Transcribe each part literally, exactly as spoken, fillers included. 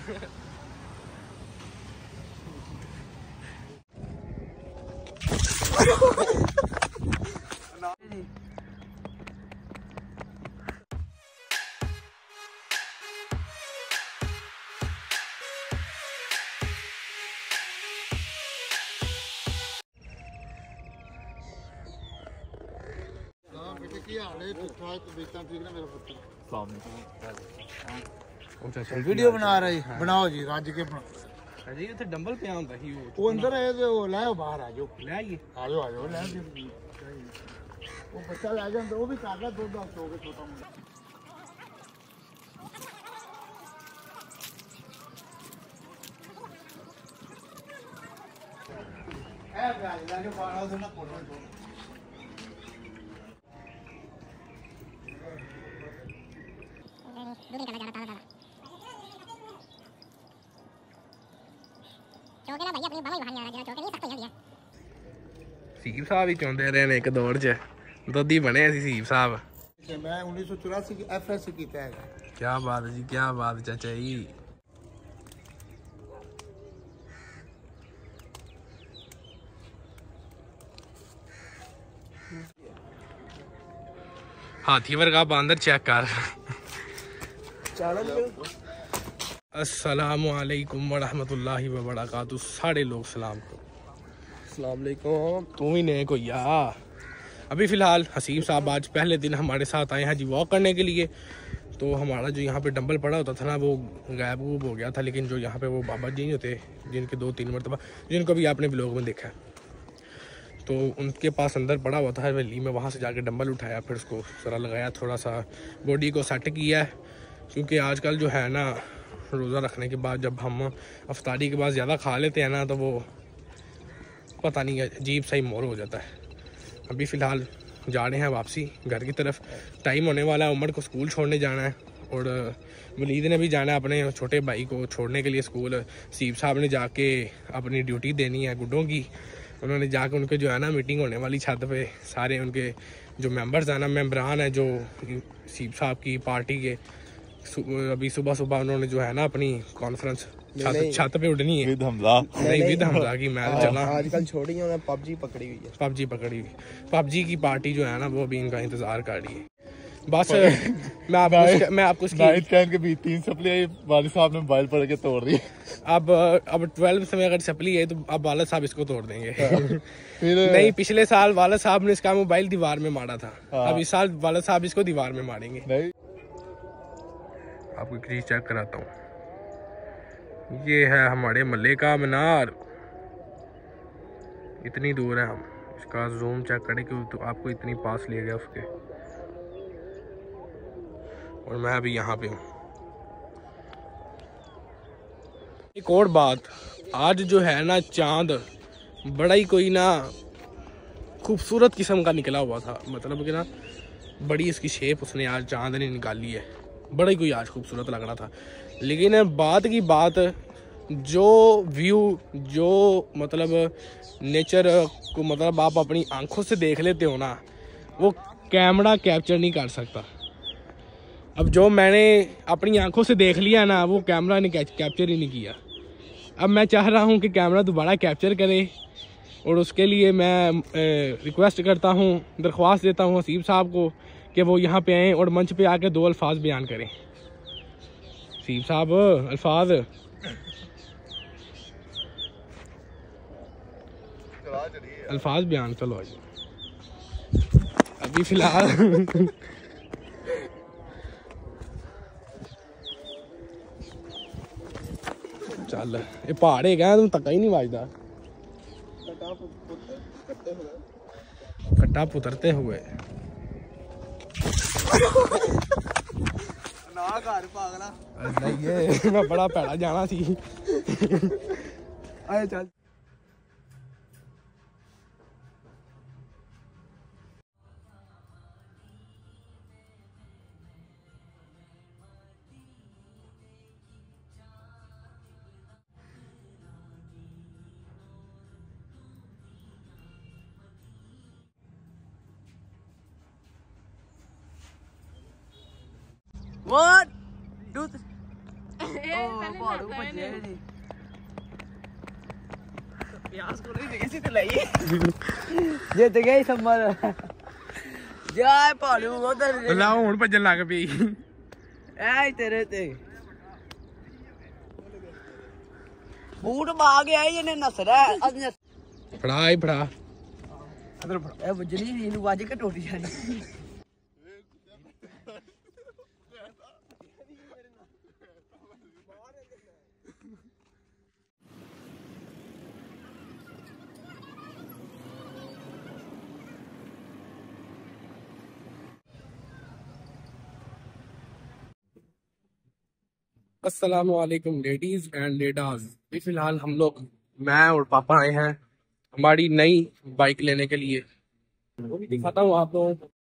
Video बना रही बनाओ जी रज के जी उत्थे डंबल पिया हुंदा ही वो अंदर है ते वो ले बाहर आ जाओ ले आइए आ जाओ आ जाओ ले वो बच्चा ले जांदा वो भी कागज दो दो सौ के छोटा मुंडा ए गाड़ी लाके बाहर आओ ना फोटो दूर निकलना जाना ताला चौके ना भैया अपनी बाबा ही बाहर जाना चौके नहीं सकते जल्दी सीप साहब ही चाਹੁੰਦੇ ਰਹੇ ਨੇ ਇੱਕ ਦੌੜ 'ਚ ਦੋਦੀ ਬਣੇ ਸੀ ਸੀਪ ਸਾਹਿਬ मैं उन्नीस सौ चौरासी की एफएस कीता है क्या बात है जी क्या बात चाचा जी हाथी वर्गा बांदर चेक कर अस्सलामु अलैकुम वरहमतुल्लाहि व बरकातुहू सारे लोग सलाम को अस्सलाम वालेकुम तू ही ने कोई या अभी फ़िलहाल हसीब साहब आज पहले दिन हमारे साथ आए हैं जी वॉक करने के लिए। तो हमारा जो यहाँ पे डंबल पड़ा होता था ना वो गायब गूब हो गया था, लेकिन जो यहाँ पे वो बाबा जी होते जिनके दो तीन मरतबा जिनको भी आपने ब्लॉग में देखा है, तो उनके पास अंदर पड़ा हुआ था हवेली में, वहाँ से जाके डंबल उठाया, फिर उसको सरा लगाया, थोड़ा सा बॉडी को सेट किया है। क्योंकि आजकल जो है ना रोज़ा रखने के बाद जब हम अफ्तारी के बाद ज़्यादा खा लेते हैं ना तो वो पता नहीं अजीब सा ही मोर हो जाता है। अभी फ़िलहाल जा रहे हैं वापसी घर की तरफ, टाइम होने वाला है, उमर को स्कूल छोड़ने जाना है और वलीद ने भी जाना है अपने छोटे भाई को छोड़ने के लिए स्कूल। सीप साहब ने जाके अपनी ड्यूटी देनी है गुड्डों की, उन्होंने जाके उनके जो है ना मीटिंग होने वाली छत पे, सारे उनके जो मेंबर्स हैं ना मेम्बरान हैं जो सीप साहब की पार्टी के, अभी सुबह सुबह उन्होंने जो है ना अपनी कॉन्फ्रेंस छत, छत पे उड़नी है विद हमजा नहीं विद हमजा की मैं चला आजकल छोड़ी है पबजी पकड़ी हुई है पबजी पकड़ी हुई पबजी की पार्टी जो है ना वो अभी इनका इंतजार कर रही है। बस मैं आपको मैं आपको के बीच तीन सप्ली वालिद साहब ने मोबाइल पढ़ के तोड़ दी। अब अब ट्वेल्व में अगर सप्ली है तो अब वालिद साहब इसको तोड़ देंगे। नहीं, पिछले साल वालिद साहब ने इसका मोबाइल दीवार में मारा था, अब इस साल वालिद साहब इसको दीवार में मारेंगे। आपको एक चीज चेक कराता हूँ, ये है हमारे मल्ले का मीनार, इतनी दूर है, हम इसका जूम चेक करें कि तो आपको इतनी पास ले गया उसके, और मैं अभी यहाँ पे हूँ। एक और बात, आज जो है ना चांद बड़ा ही कोई ना खूबसूरत किस्म का निकला हुआ था, मतलब कि ना बड़ी इसकी शेप उसने आज चांद ने निकाली है, बड़ा ही कोई आज खूबसूरत लग रहा था। लेकिन बात की बात, जो व्यू जो मतलब नेचर को मतलब आप अपनी आंखों से देख लेते हो ना, वो कैमरा कैप्चर नहीं कर सकता। अब जो मैंने अपनी आंखों से देख लिया ना वो कैमरा ने कैप्चर ही नहीं किया। अब मैं चाह रहा हूँ कि कैमरा दोबारा कैप्चर करे, और उसके लिए मैं रिक्वेस्ट करता हूँ, दरख्वास्त देता हूँ हसीब साहब को कि वो यहाँ पे आएँ और मंच पे आके दो अल्फाज बयान करें। हसीब साहब अल्फाज अल्फाज बयान चलो आज। अभी फिलहाल चल ये पहाड़ है तुम तक ही नहीं बजदा, कट्टा पुतरते हुए ना घर पागला नहीं ये मैं बड़ा पैड़ा जाना सी। आए चल One, two, three. ਪਹਾੜੋਂ ਭੱਜਿਆ ਜੀ ਪਿਆਸ ਕੋਲ ਨਹੀਂ ਸੀ ਤੇ ਲਈ ਜਿੱਤ ਗਈ ਸੰਮਰ ਜਾ ਪਹਾੜੋਂ ਉਧਰ ਲਾ ਹੁਣ ਭੱਜਣ ਲੱਗ ਪਈ ਐ ਤੇਰੇ ਤੇ ਬੂਟ ਮਾ ਗਿਆ ਇਹਨੇ ਨਸਰਾ ਫੜਾ ਹੀ ਫੜਾ ਇਹ ਵਜਣੀ ਨਹੀਂ ਨੂੰ ਵੱਜ ਕੇ ਟੁੱਟ ਜਾਣੀ अस्सलाम वालेकुम लेडीज एंड लेडाज। अभी फिलहाल हम लोग मैं और पापा आए हैं हमारी नई बाइक लेने के लिए। वो भी दिखाता हूँ आप लोगों को।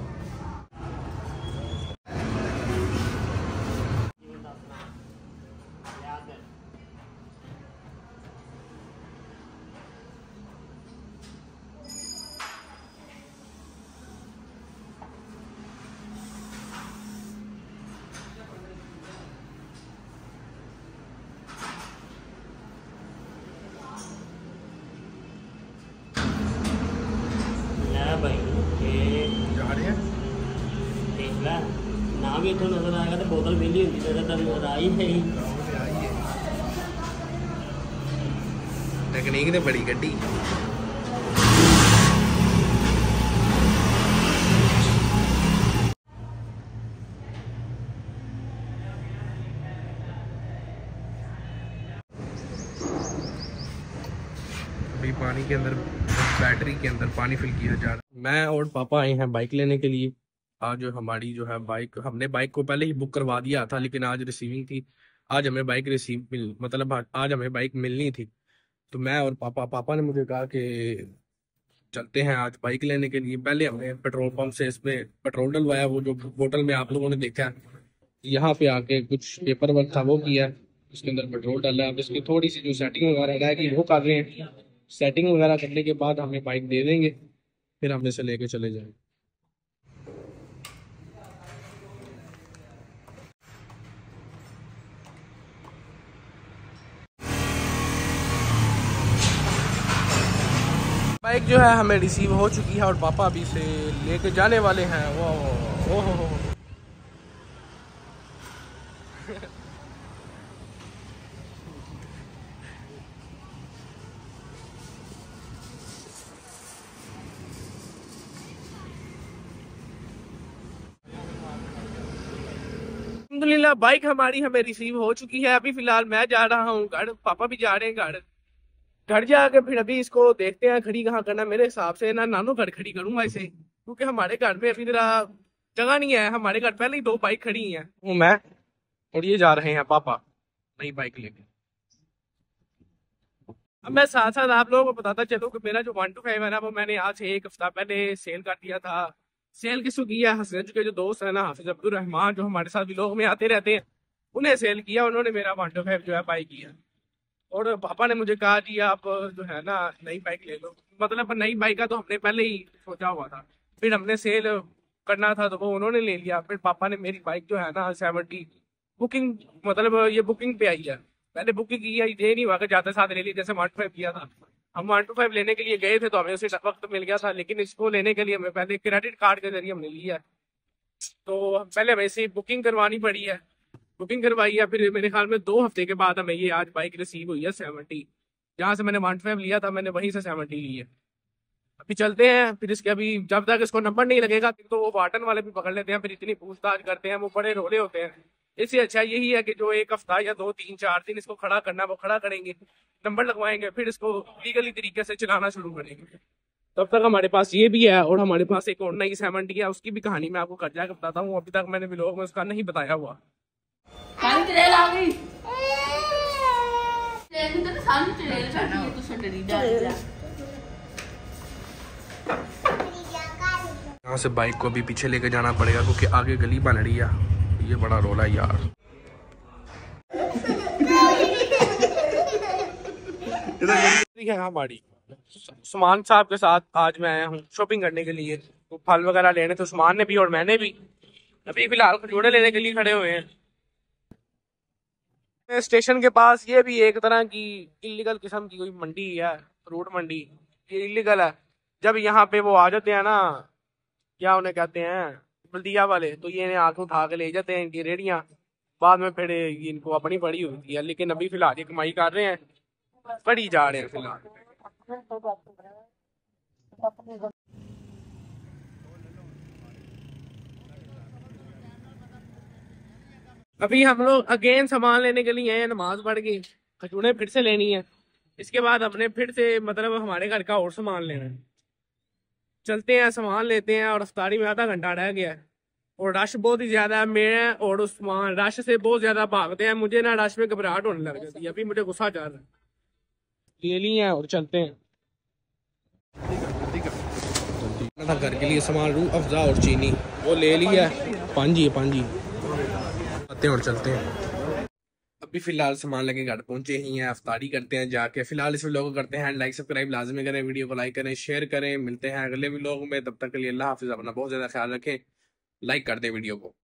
भाई ये जा रहे हैं देख ला ना भी इतना नजर आएगा तो बोतल मिली होगी तो नजर आई है ही टेक्निक ने बड़ी गड्डी। अभी पानी के अंदर बैटरी के अंदर पानी फिल किया जा रहा है। मैं और पापा आए हैं बाइक लेने के लिए। आज जो हमारी जो है बाइक हमने बाइक को पहले ही बुक करवा दिया था लेकिन आज रिसीविंग थी। आज हमें बाइक रिसीव मिल मतलब आज हमें बाइक मिलनी थी तो मैं और पापा पापा ने मुझे कहा कि चलते हैं आज बाइक लेने के लिए। पहले हमने पेट्रोल पंप से इसमें पेट्रोल डलवाया, वो जो बोतल में आप लोगों ने देखा यहाँ पे आके कुछ पेपर वर्क था वो किया, उसके अंदर पेट्रोल डाला। अब इसकी थोड़ी सी जो सेटिंग वगैरह है कि वो कर रहे हैं। सेटिंग वगैरह करने के बाद हमें बाइक दे देंगे फिर हम इसे लेके चले जाएंगे। बाइक जो है हमें रिसीव हो चुकी है और पापा अभी से लेके जाने वाले हैं। वो ओ हो हो अल्हम्दुलिल्लाह बाइक हमारी हमें रिसीव हो चुकी है। अभी फिलहाल मैं जा रहा हूँ घर, पापा भी जा रहे हैं घर। घर जाके फिर अभी इसको देखते हैं खड़ी कहाँ करना। मेरे हिसाब से ना नानो घर खड़ी करूंगा इसे, क्योंकि हमारे घर में अभी जरा जगह नहीं है। हमारे घर पहले ही दो बाइक खड़ी हैं, वो मैं और ये जा रहे हैं पापा नई बाइक लेके। अब मैं साथ साथ आप लोगों को बताता चलूँ कि मेरा जो वन टू फाइव है ना वो मैंने आज से एक हफ्ता पहले सेल कर दिया था। सेल किसको किया? हसरत के जो दोस्त है ना हाफिज अब्दुल रहमान, जो हमारे साथ व्लॉग में आते रहते हैं, उन्हें सेल किया। उन्होंने मेरा वन टू फाइव जो है बाइक किया और पापा ने मुझे कहा जी आप जो है ना नई बाइक ले लो। मतलब नई बाइक का तो हमने पहले ही सोचा हुआ था, फिर हमने सेल करना था तो वो उन्होंने ले लिया। फिर पापा ने मेरी बाइक जो है ना सेवेंटी बुकिंग मतलब ये बुकिंग पे आई है। पहले बुकिंग की है, ये नहीं हुआ कि जाते साथ ले लिया जैसे वन टू फाइव किया था। हम वन टू फाइव लेने के लिए गए थे तो हमें उसी वक्त मिल गया था, लेकिन इसको लेने के लिए हमें पहले क्रेडिट कार्ड के जरिए हमने लिया है। तो पहले हमें इसे बुकिंग करवानी पड़ी है, बुकिंग करवाई है। फिर मेरे ख्याल में दो हफ्ते के बाद हमें ये आज बाइक रिसीव हुई है सेवेंटी। जहाँ से मैंने वन टू फाइव लिया था मैंने वहीं से सेवेंटी ली है। अभी चलते हैं, फिर इसके अभी जब तक इसको नंबर नहीं लगेगा तो वो वाटन वाले भी पकड़ लेते हैं, फिर इतनी पूछताछ करते हैं, वो बड़े रोले होते हैं। इससे अच्छा यही है कि जो एक हफ्ता या दो तीन चार दिन इसको खड़ा करना वो खड़ा करेंगे, नंबर लगवाएंगे, फिर इसको लीगली तरीके से चलाना शुरू करेंगे। तब तक हमारे पास ये भी है और हमारे पास एक और नई सेवेंटी है, उसकी भी कहानी मैं आपको घर जाकर बताता हूँ। अभी तक मैंने व्लॉग में उसका नहीं बताया हुआ। यहाँ से बाइक को अभी पीछे लेके जाना पड़ेगा क्योंकि आगे गली बन रही है। ये बड़ा रोला है यार। है हमारी सुमान साहब के साथ आज मैं आया हूँ शॉपिंग करने के लिए। तो फल वगैरह लेने तो सुमान ने भी और मैंने भी। अभी फिलहाल खजूरे लेने के लिए खड़े हुए हैं। स्टेशन के पास ये भी एक तरह की इलीगल किस्म की कोई मंडी है, फ्रूट मंडी। ये इलीगल है। जब यहाँ पे वो आ जाते हैं ना, क्या उन्हें कहते हैं, बल्दिया वाले, तो ये इन्हें आंख उठा के ले जाते हैं इनकी रेडियां। बाद में फिर इनको अपनी पड़ी होती है, लेकिन अभी फिलहाल ये कमाई कर रहे हैं, पड़ी जा रहे हैं फिलहाल। अभी हम लोग अगेन सामान लेने के लिए हैं, नमाज पढ़ के खजूरें फिर से लेनी है। इसके बाद अपने फिर से मतलब हमारे घर का और सामान लेना है। चलते हैं, सामान लेते हैं। और अफ्तारी में आधा घंटा रह गया है और रश बहुत ही ज्यादा है। मैं और उस्मान रश से बहुत ज्यादा भागते हैं। मुझे ना रश में घबराहट होने लग जाती है। अभी मुझे गुस्सा चल रहा है। ले लिए हैं और चलते हैं। था घर के लिए सामान, रूह अफ़ज़ा और चीनी, वो ले लिया। पांजी पांजी आते हैं और चलते हैं। अभी फिलहाल सामान लेके घर पहुंचे ही हैं। अफ्तारी करते हैं जाके। फिलहाल इस व्लॉग को करते हैं लाइक सब्सक्राइब लाजमी करें, वीडियो को लाइक करें, शेयर करें। मिलते हैं अगले व्लॉग में, तब तक के लिए अल्लाह हाफिज़। अपना बहुत ज़्यादा ख्याल रखें। लाइक कर दें वीडियो को।